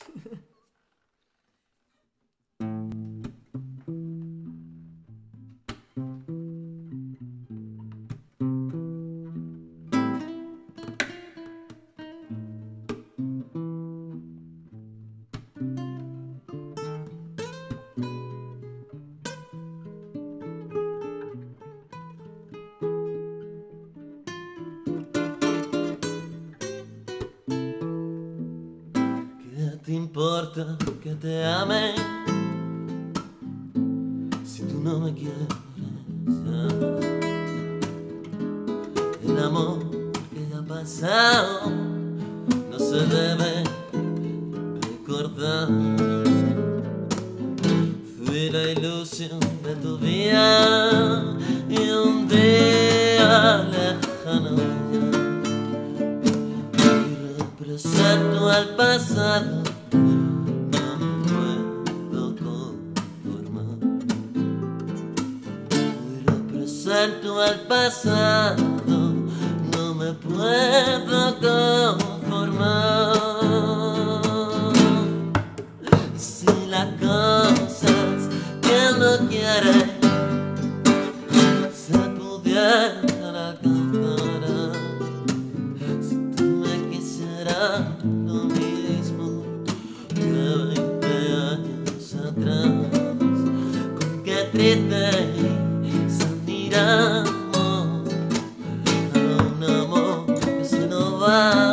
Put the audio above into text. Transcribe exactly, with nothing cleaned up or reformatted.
¿Qué te importa que te ame si tú no me quieres? El amor que ya ha pasado no se debe recordar. Fui la ilusión de tu vida y un día lejano ya. Y represento al pasado, no me puedo conformar. Y represento al pasado, no me puedo conformar. Si las cosas que no quiere se pudieran alcanzar, si tú me quisieras lo mismo que veinte años atrás, con qué tristeza miramos a un amor que se nos va.